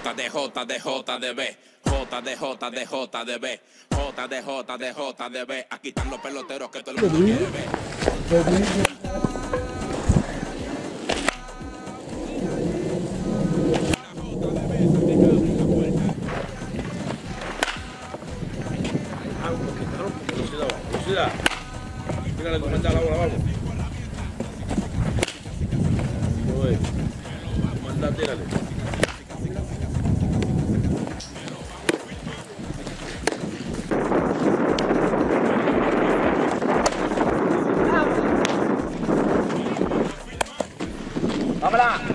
JDB. Aquí están los peloteros que todo el mundo quiere ver. Velocidad. Mírale cómo está la bola, vamos. Manda, tírale. ¡Vámonos!